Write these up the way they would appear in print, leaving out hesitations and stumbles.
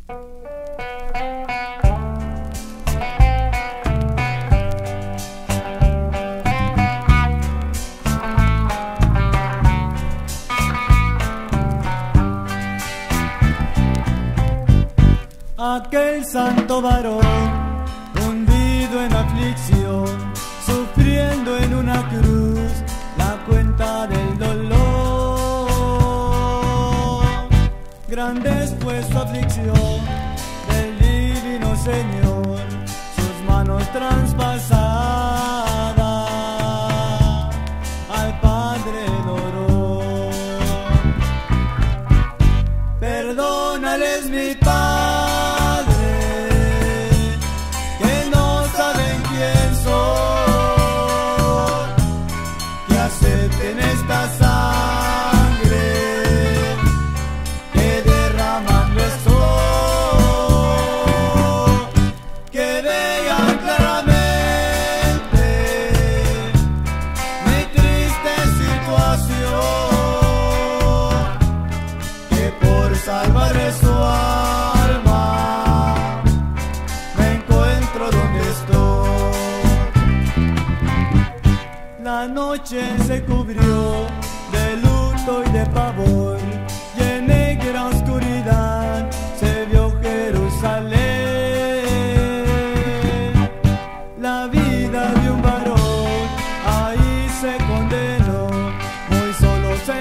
Aquel santo varón, hundido en aflicción, sufriendo en una cruz la cuenta del dolor. Grande fue su aflicción del divino Señor, sus manos traspasadas al Padre adoró. Perdónales, mi Padre, en esta sangre que derramando estoy, que vean claramente mi triste situación, que por salvarle su alma me encuentro donde estoy. La noche se cubrió de luto y de pavor, y en negra oscuridad se vio Jerusalén. La vida de un varón ahí se condenó, muy solo se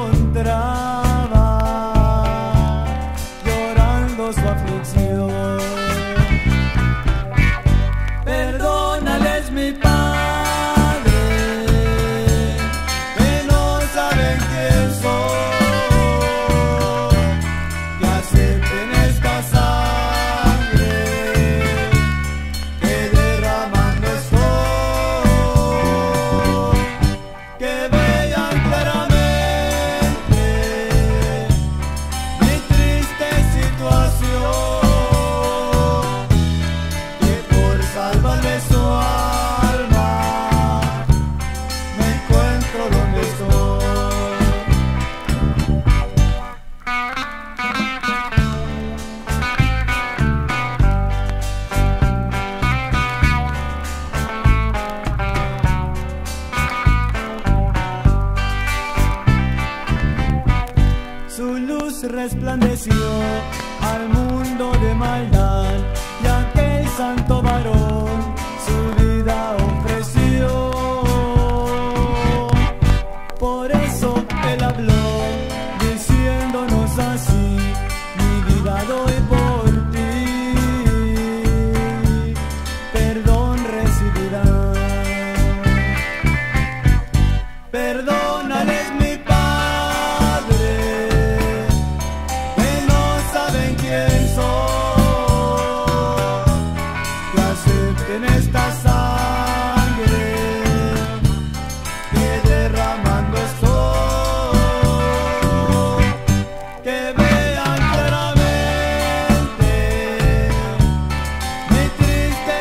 encontraba, llorando su aflicción. Perdónales, mi Padre, resplandeció al mundo de maldad, y aquel santo varón su vida ofreció. Por eso él habló, diciéndonos así: mi vida doy por ti, perdón recibirás. Perdónales, mi en esta sangre que derramando estoy, que vean claramente mi triste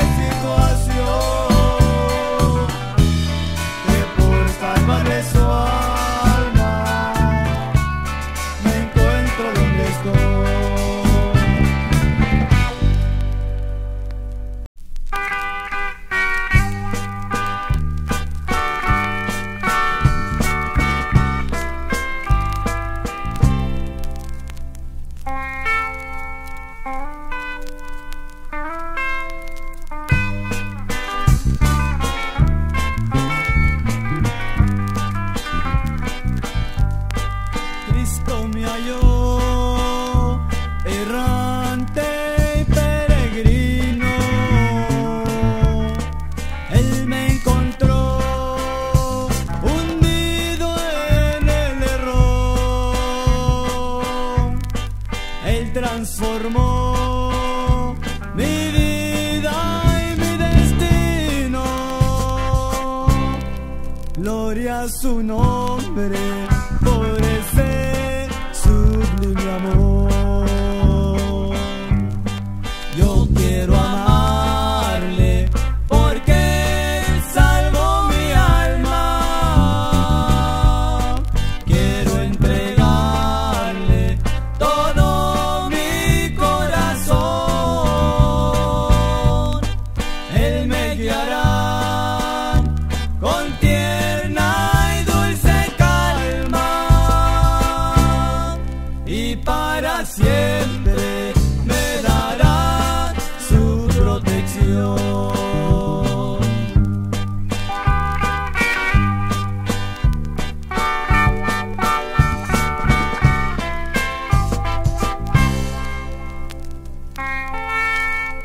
situación, que por salvarle su alma me encuentro donde estoy. Transformó mi vida y mi destino. Gloria a su nombre por ese sublime amor. Yo quiero amarle porque él salvó mi alma. Quiero entregarle todo mi corazón.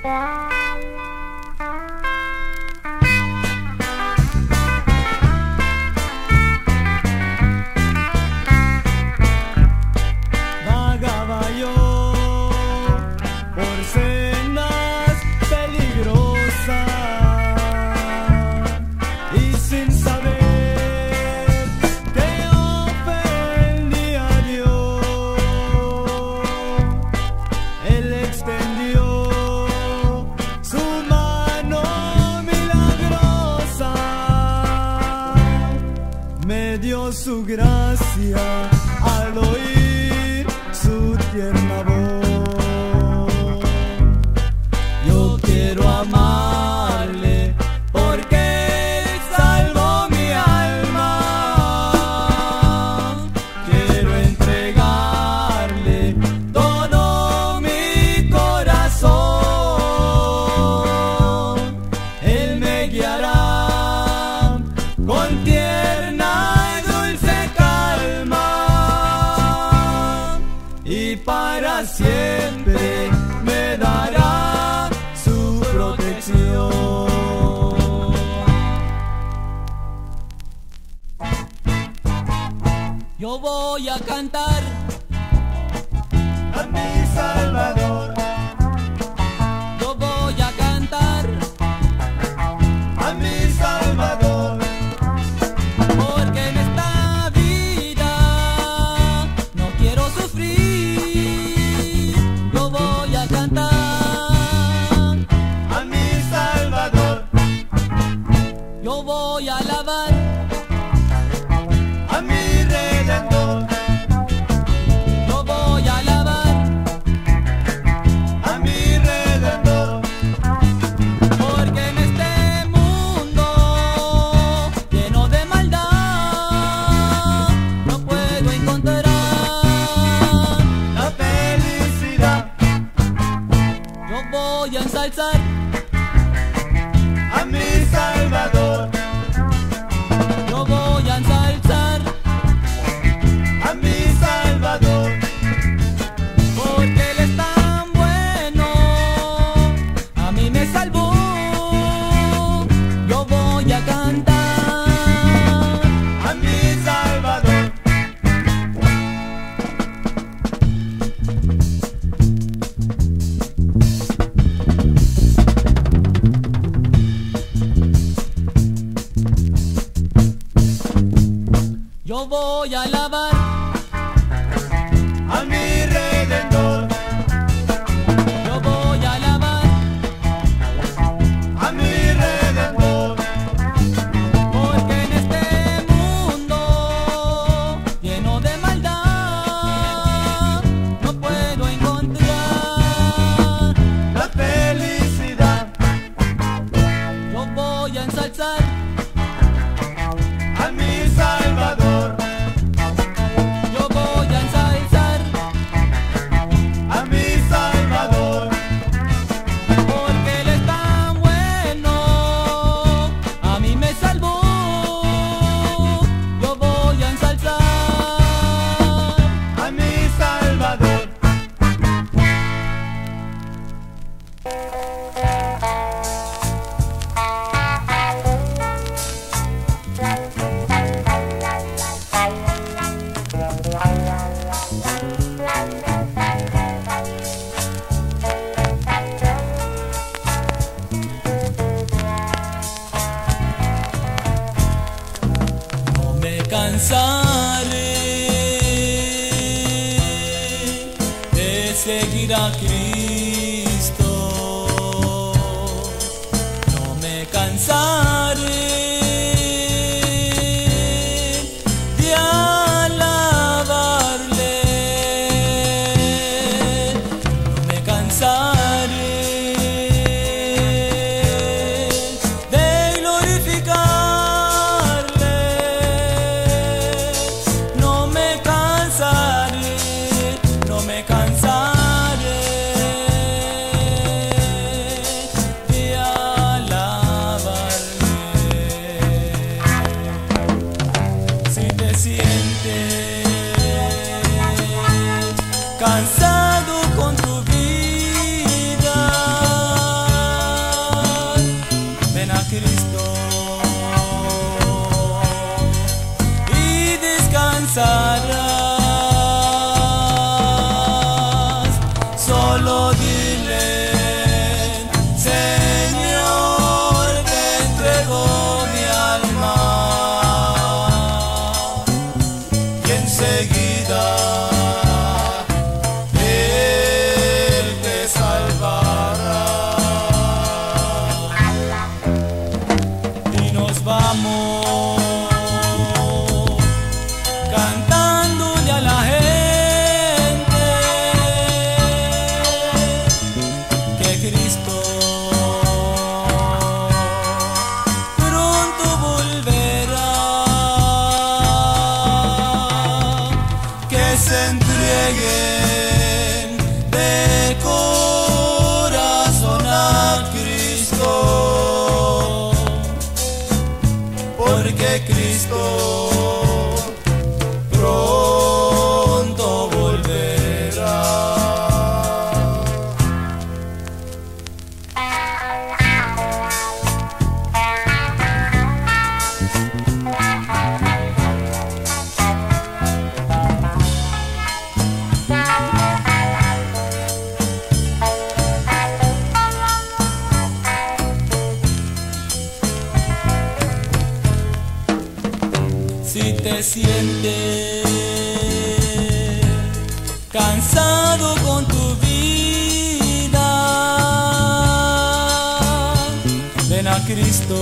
Su gracia al oír su tierna voz. Yo quiero amarle porque salvó mi alma. Quiero entregarle todo mi corazón. Él me guiará con tierna y para siempre me dará su protección. Yo voy a cantar a mi Salvador. Yo voy a cantar a mi Salvador. Porque en esta vida no quiero sufrir. Yo voy a cantar a mi Salvador. Yo voy a alabar a mi Redentor. Yo voy a alabar a mi Redentor. porque en este mundo lleno de maldad no puedo encontrar la felicidad. Yo voy a ensalzar A mi Salvador. Yo voy a ensalzar A mi Salvador. porque Él es tan bueno, a mí me salvó. Yo voy a cantar A mi Salvador. Yo voy a alabar A mi Redentor. Yo voy a alabar A mi Redentor. porque en este mundo lleno de maldad no puedo encontrar La felicidad. Yo voy a ensalzar A mi Salvador. Yo voy a ensalzar A mi Salvador. porque Él es tan bueno, a mí me salvó. Yo voy a ensalzar A mi Salvador. No me cansaré de seguir a Cristo. No me cansaré de alabarle. No me cansaré de glorificarle. No me cansaré, no me cansaré de alabarle. Si te sientes cansado con tu vida, Solo dile, Señor, te entrego mi alma, y enseguida Él te salvará. Y nos vamos cantándole a la gente que Cristo pronto volverá, que se entreguen de corazón a Cristo, porque Cristo pronto volverá. Si te sientes cansado con tu vida, ven a Cristo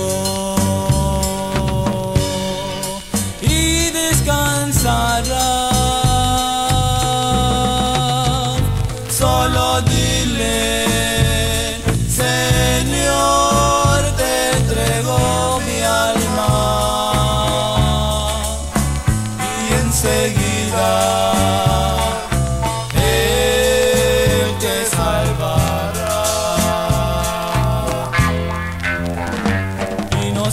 y descansarás. Solo dile, Señor, te entrego mi alma, enseguida Él te salvará. Y nos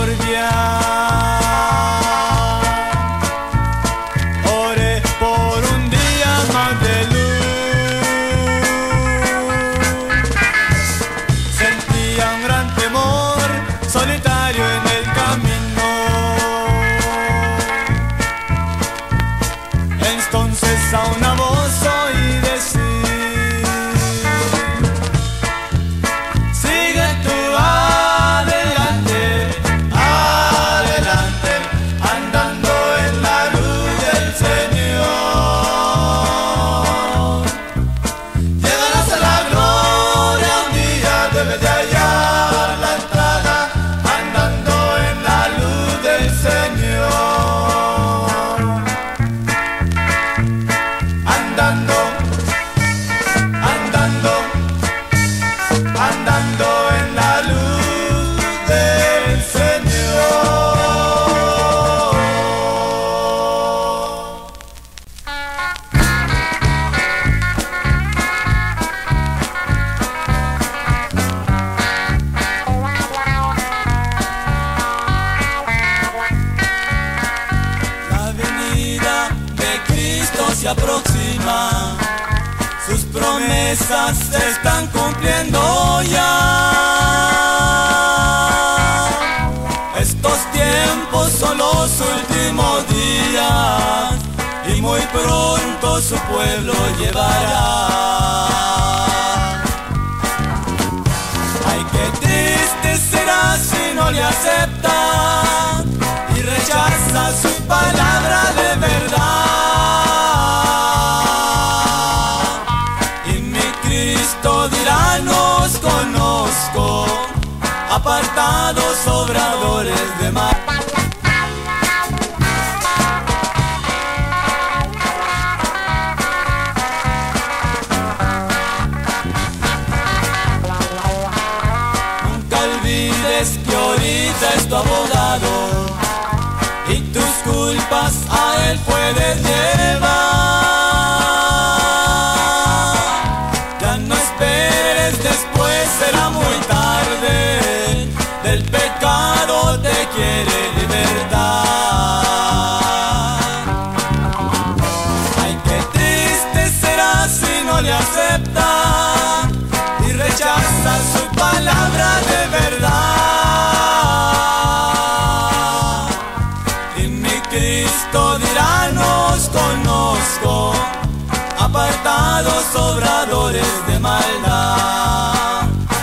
misericordia. Oré por un día más de luz. Sentía un gran temor, solitario en el camino. Entonces a una voz oí decir: sigue tú adelante, adelante, andando en la luz del Señor. Llegarás a la gloria un día, debes de hallar la entrada, andando en la luz del Señor. Andando, andando, andando en la luz del Señor. La venida de Cristo se aproxima, sus promesas se están cumpliendo ya. Estos tiempos son los últimos días y muy pronto su pueblo llevará. Ay, qué triste será si no le acepta y rechaza su palabra de verdad. Y mi Cristo dirá: nos conozco, apartados obradores de mal. Nunca olvides que ahorita es tu abogado y tus culpas a él puedes llevar. Ya no esperes, después será muy tarde. Del pecado te quiere libertar. Ay, qué triste será si no le acepta y rechaza su palabra de verdad. Y mi Cristo dirá: nos conozco, apartados obradores de maldad.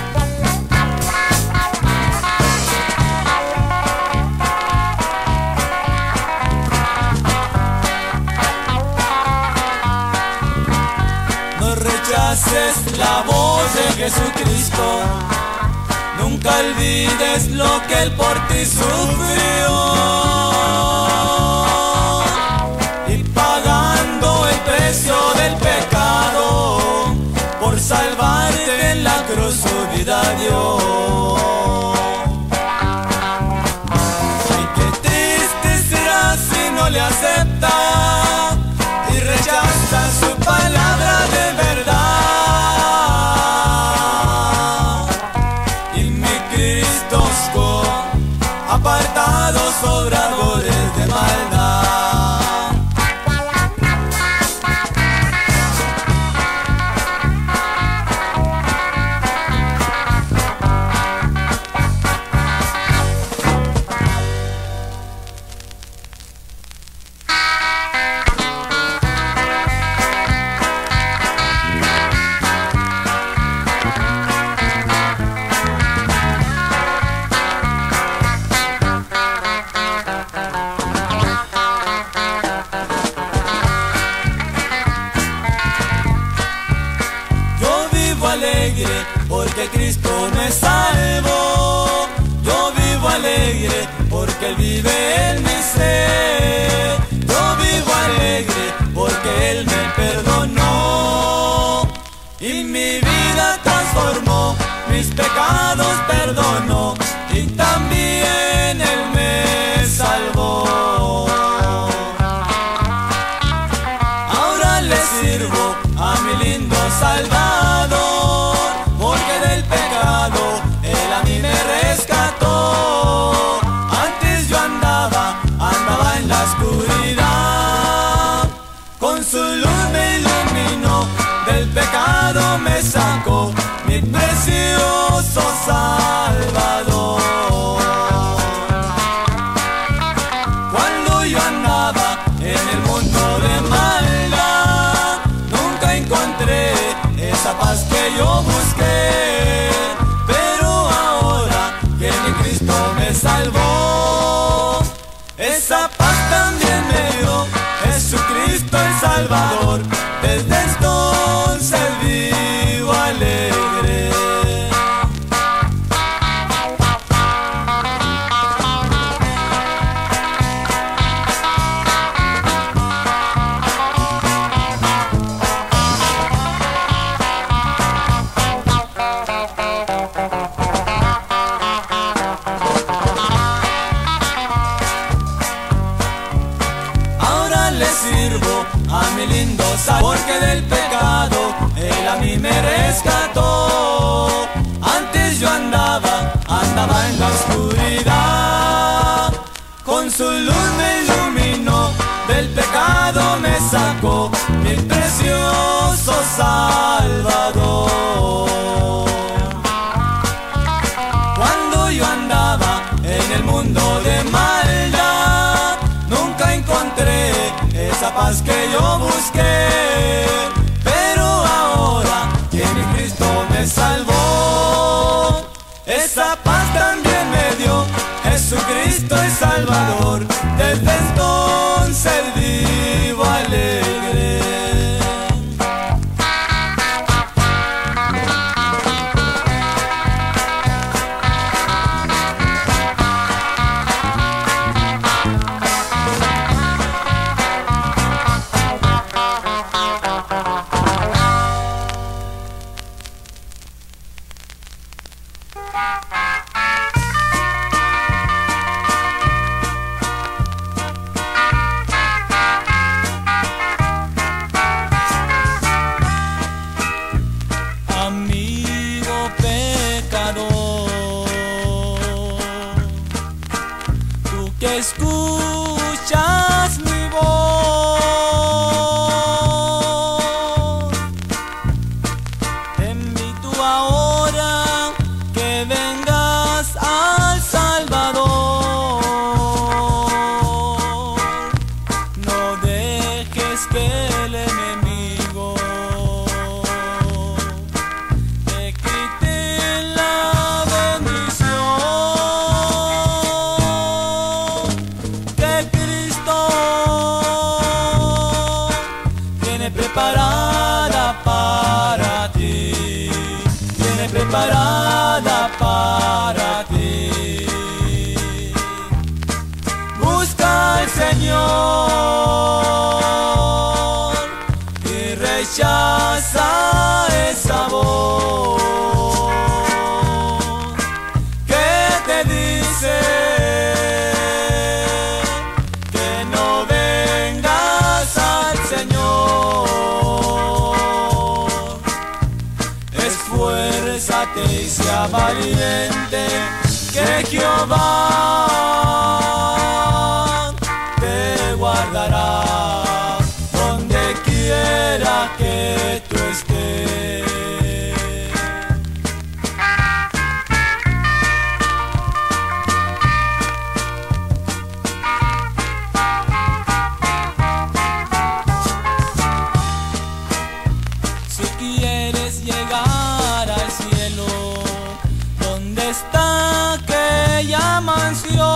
No rechaces la voz de Jesucristo, nunca olvides lo que Él por ti sufrió. Y pagando el precio del pecado, por salvarte en la cruz su vida dio. Ay, qué triste será si no le acepta y rechaza su palabra de verdad. Y mi Cristo apartados obradores de maldad. Porque Cristo me salvó. Yo vivo alegre porque Él vive en mi ser. Yo vivo alegre porque Él me perdonó y mi vida transformó, mis pecados perdonó y también Él me salvó. Ahora le sirvo a mi lindo Salvador, porque del pecado Él a mí me rescató. del pecado me sacó, mi precioso Salvador. Cuando yo andaba en el mundo de maldad, nunca encontré esa paz que yo busqué, pero ahora que mi Cristo me salvó, esa paz también me dio Jesucristo el Salvador. Desde entonces vivo alegre. Ahora le sirvo a mi lindo Salvador, porque del pecado Él a mí me rescató. Antes yo andaba en la oscuridad, con su luz me iluminó, del pecado me sacó, mi precioso Salvador. Cuando yo andaba en el mundo de maldad, nunca encontré esa paz que yo busqué, pero ahora que mi Cristo me salvó, esa paz también me dio Jesucristo el Salvador. Desde entonces vivo alegre. Amigo pecador, tú que escuchas mi voz, te invito ahora que vengas al Salvador. No dejes que el enemigo te quite la bendición que Cristo tiene preparada para ti, tiene preparada para ti. Busca al Señor y rechaza esa voz que te dice que no vengas al Señor. Esfuérzate y sea valiente, que Jehová te guardará donde quiera que tú estés. Si quieres llegar al cielo, ¿dónde está aquella mansión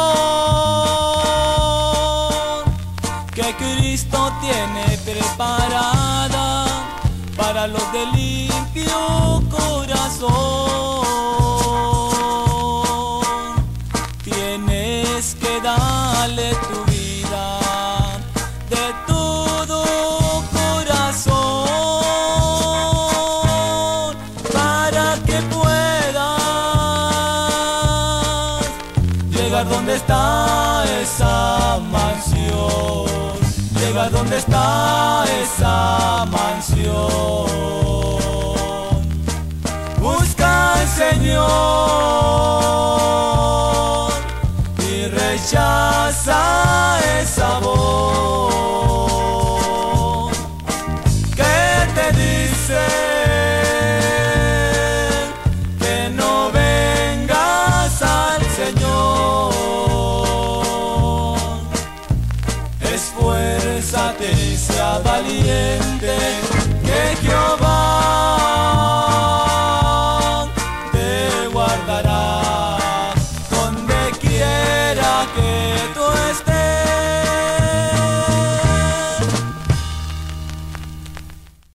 que Cristo tiene preparada para los de limpio corazón? Tienes que darle tu vida de todo corazón para que puedas llegar donde está esa mansión, llegar donde está esa mansión. Busca al Señor y rechaza esa voz